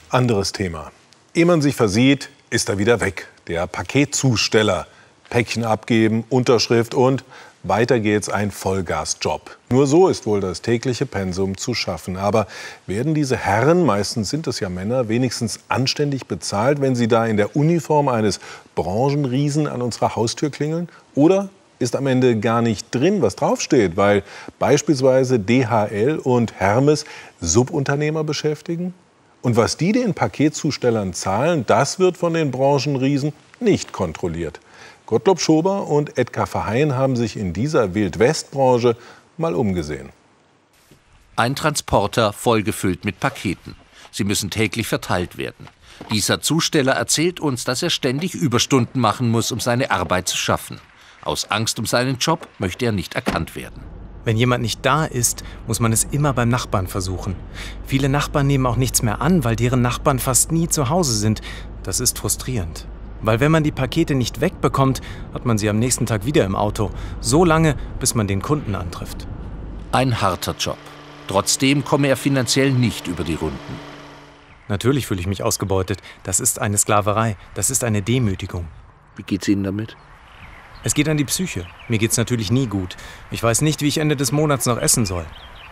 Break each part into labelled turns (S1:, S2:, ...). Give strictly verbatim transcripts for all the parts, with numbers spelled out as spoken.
S1: Anderes Thema. Ehe man sich versieht, ist er wieder weg. Der Paketzusteller. Päckchen abgeben, Unterschrift und weiter geht's, ein Vollgasjob. Nur so ist wohl das tägliche Pensum zu schaffen. Aber werden diese Herren, meistens sind es ja Männer, wenigstens anständig bezahlt, wenn sie da in der Uniform eines Branchenriesen an unserer Haustür klingeln? Oder ist am Ende gar nicht drin, was draufsteht, weil beispielsweise D H L und Hermes Subunternehmer beschäftigen? Und was die den Paketzustellern zahlen, das wird von den Branchenriesen nicht kontrolliert. Gottlob Schober und Edgar Verheyen haben sich in dieser Wild-West-Branche mal umgesehen.
S2: Ein Transporter vollgefüllt mit Paketen. Sie müssen täglich verteilt werden. Dieser Zusteller erzählt uns, dass er ständig Überstunden machen muss, um seine Arbeit zu schaffen. Aus Angst um seinen Job möchte er nicht erkannt werden.
S3: Wenn jemand nicht da ist, muss man es immer beim Nachbarn versuchen. Viele Nachbarn nehmen auch nichts mehr an, weil deren Nachbarn fast nie zu Hause sind. Das ist frustrierend. Weil wenn man die Pakete nicht wegbekommt, hat man sie am nächsten Tag wieder im Auto. So lange, bis man den Kunden antrifft.
S2: Ein harter Job. Trotzdem komme er finanziell nicht über die Runden.
S3: Natürlich fühle ich mich ausgebeutet. Das ist eine Sklaverei. Das ist eine Demütigung.
S2: Wie geht's Ihnen damit?
S3: Es geht an die Psyche. Mir geht's natürlich nie gut. Ich weiß nicht, wie ich Ende des Monats noch essen soll.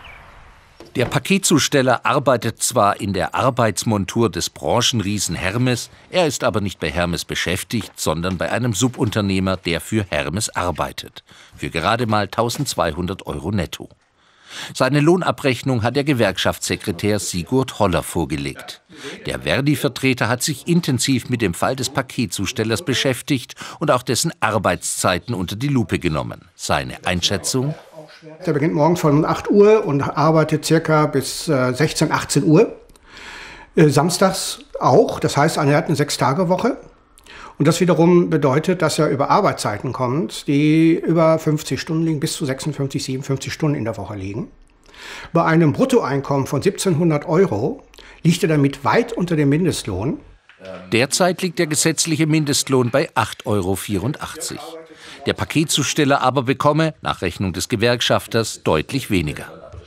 S2: Der Paketzusteller arbeitet zwar in der Arbeitsmontur des Branchenriesen Hermes, er ist aber nicht bei Hermes beschäftigt, sondern bei einem Subunternehmer, der für Hermes arbeitet. Für gerade mal tausendzweihundert Euro netto. Seine Lohnabrechnung hat der Gewerkschaftssekretär Sigurd Holler vorgelegt. Der Verdi-Vertreter hat sich intensiv mit dem Fall des Paketzustellers beschäftigt und auch dessen Arbeitszeiten unter die Lupe genommen. Seine Einschätzung:
S4: Der beginnt morgens von acht Uhr und arbeitet circa bis sechzehn, achtzehn Uhr. Äh, samstags auch, das heißt, er hat eine Sechs-Tage-Woche. Und das wiederum bedeutet, dass er über Arbeitszeiten kommt, die über fünfzig Stunden liegen, bis zu sechsundfünfzig, siebenundfünfzig Stunden in der Woche liegen. Bei einem Bruttoeinkommen von siebzehnhundert Euro liegt er damit weit unter dem Mindestlohn.
S2: Derzeit liegt der gesetzliche Mindestlohn bei acht Euro vierundachtzig. Der Paketzusteller aber bekomme, nach Rechnung des Gewerkschafters, deutlich weniger.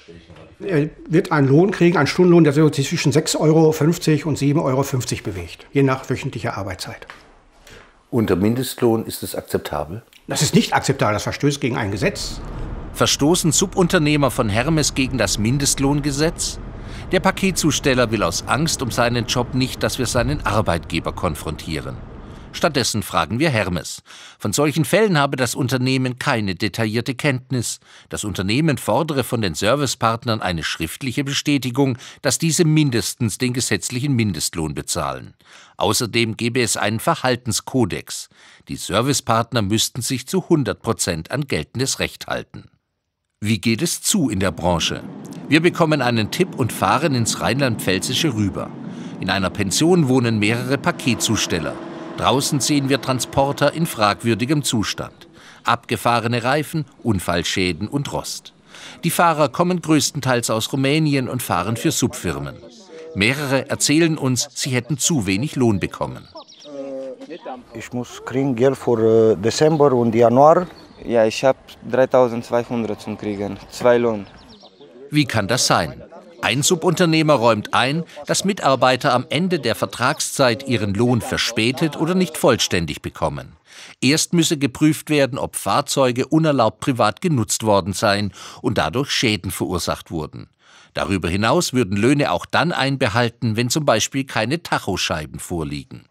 S4: Er wird einen Lohn kriegen, einen Stundenlohn, der sich zwischen sechs Euro fünfzig und sieben Euro fünfzig bewegt, je nach wöchentlicher Arbeitszeit.
S5: Unter Mindestlohn ist es akzeptabel?
S4: Das ist nicht akzeptabel, das verstößt gegen ein Gesetz.
S2: Verstoßen Subunternehmer von Hermes gegen das Mindestlohngesetz? Der Paketzusteller will aus Angst um seinen Job nicht, dass wir seinen Arbeitgeber konfrontieren. Stattdessen fragen wir Hermes. Von solchen Fällen habe das Unternehmen keine detaillierte Kenntnis. Das Unternehmen fordere von den Servicepartnern eine schriftliche Bestätigung, dass diese mindestens den gesetzlichen Mindestlohn bezahlen. Außerdem gebe es einen Verhaltenskodex. Die Servicepartner müssten sich zu hundert Prozent an geltendes Recht halten. Wie geht es zu in der Branche? Wir bekommen einen Tipp und fahren ins Rheinland-Pfälzische rüber. In einer Pension wohnen mehrere Paketzusteller. Draußen sehen wir Transporter in fragwürdigem Zustand. Abgefahrene Reifen, Unfallschäden und Rost. Die Fahrer kommen größtenteils aus Rumänien und fahren für Subfirmen. Mehrere erzählen uns, sie hätten zu wenig Lohn bekommen.
S6: Ich muss kriegen Geld für Dezember und Januar.
S7: Ja, ich habe dreitausendzweihundert zum Kriegen, zwei Lohn.
S2: Wie kann das sein? Ein Subunternehmer räumt ein, dass Mitarbeiter am Ende der Vertragszeit ihren Lohn verspätet oder nicht vollständig bekommen. Erst müsse geprüft werden, ob Fahrzeuge unerlaubt privat genutzt worden seien und dadurch Schäden verursacht wurden. Darüber hinaus würden Löhne auch dann einbehalten, wenn zum Beispiel keine Tachoscheiben vorliegen.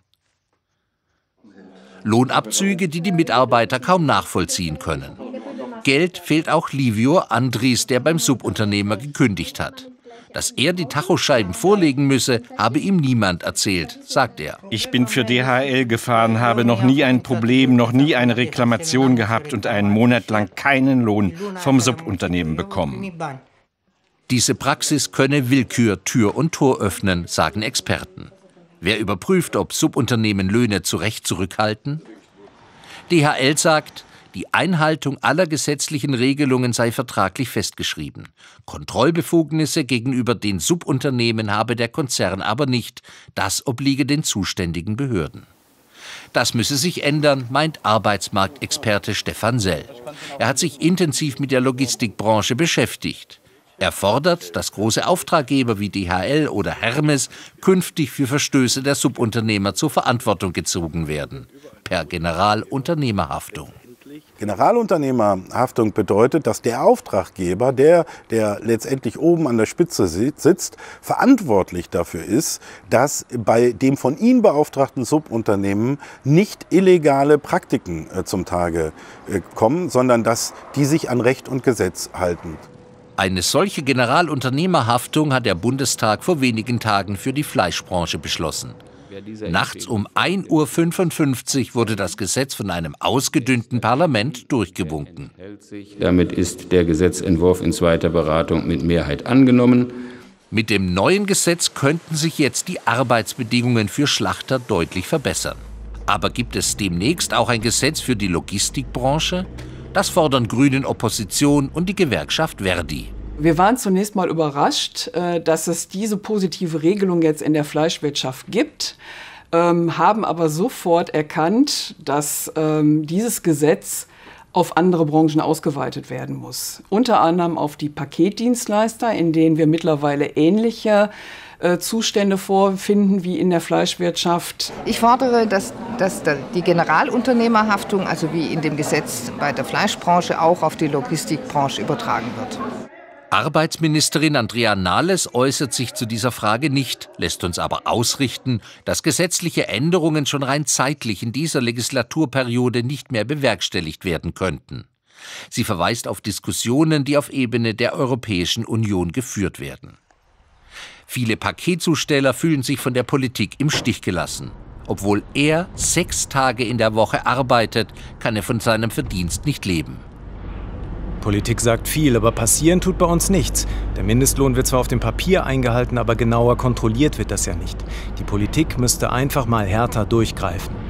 S2: Lohnabzüge, die die Mitarbeiter kaum nachvollziehen können. Geld fehlt auch Livio Andries, der beim Subunternehmer gekündigt hat. Dass er die Tachoscheiben vorlegen müsse, habe ihm niemand erzählt, sagt er.
S8: Ich bin für D H L gefahren, habe noch nie ein Problem, noch nie eine Reklamation gehabt und einen Monat lang keinen Lohn vom Subunternehmen bekommen.
S2: Diese Praxis könne Willkür Tür und Tor öffnen, sagen Experten. Wer überprüft, ob Subunternehmen Löhne zu Recht zurückhalten? D H L sagt, die Einhaltung aller gesetzlichen Regelungen sei vertraglich festgeschrieben. Kontrollbefugnisse gegenüber den Subunternehmen habe der Konzern aber nicht. Das obliege den zuständigen Behörden. Das müsse sich ändern, meint Arbeitsmarktexperte Stefan Sell. Er hat sich intensiv mit der Logistikbranche beschäftigt. Er fordert, dass große Auftraggeber wie D H L oder Hermes künftig für Verstöße der Subunternehmer zur Verantwortung gezogen werden, per Generalunternehmerhaftung.
S9: Generalunternehmerhaftung bedeutet, dass der Auftraggeber, der, der letztendlich oben an der Spitze sitzt, verantwortlich dafür ist, dass bei dem von ihm beauftragten Subunternehmen nicht illegale Praktiken äh, zum Tage äh, kommen, sondern dass die sich an Recht und Gesetz halten.
S2: Eine solche Generalunternehmerhaftung hat der Bundestag vor wenigen Tagen für die Fleischbranche beschlossen. Nachts um ein Uhr fünfundfünfzig wurde das Gesetz von einem ausgedünnten Parlament durchgewunken.
S10: Damit ist der Gesetzentwurf in zweiter Beratung mit Mehrheit angenommen.
S2: Mit dem neuen Gesetz könnten sich jetzt die Arbeitsbedingungen für Schlachter deutlich verbessern. Aber gibt es demnächst auch ein Gesetz für die Logistikbranche? Das fordern Grünen Opposition und die Gewerkschaft Verdi.
S11: Wir waren zunächst mal überrascht, dass es diese positive Regelung jetzt in der Fleischwirtschaft gibt, haben aber sofort erkannt, dass dieses Gesetz auf andere Branchen ausgeweitet werden muss. Unter anderem auf die Paketdienstleister, in denen wir mittlerweile ähnliche Zustände vorfinden wie in der Fleischwirtschaft.
S12: Ich fordere, dass, dass die Generalunternehmerhaftung, also wie in dem Gesetz bei der Fleischbranche, auch auf die Logistikbranche übertragen wird.
S2: Arbeitsministerin Andrea Nahles äußert sich zu dieser Frage nicht, lässt uns aber ausrichten, dass gesetzliche Änderungen schon rein zeitlich in dieser Legislaturperiode nicht mehr bewerkstelligt werden könnten. Sie verweist auf Diskussionen, die auf Ebene der Europäischen Union geführt werden. Viele Paketzusteller fühlen sich von der Politik im Stich gelassen. Obwohl er sechs Tage in der Woche arbeitet, kann er von seinem Verdienst nicht leben.
S3: Politik sagt viel, aber passieren tut bei uns nichts. Der Mindestlohn wird zwar auf dem Papier eingehalten, aber genauer kontrolliert wird das ja nicht. Die Politik müsste einfach mal härter durchgreifen.